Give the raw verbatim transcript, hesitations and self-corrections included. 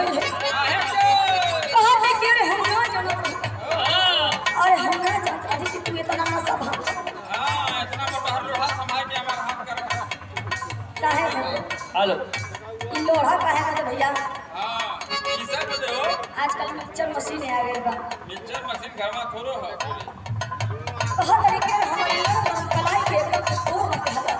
गई है कहां ले के रे हम ना जानत अरे हम ना जानत अरे तू इतना ना सब हां इतना मोटा लोहा संभाल के हमार हाथ कर काहे हेलो इ लोहा काहे ना भैया हां ई सब बजे हो आजकल मिक्सर मशीन आ गई बा मिक्सर मशीन घर में थोड़ो हो कहां ले के हमारे कलाई के एकदम तो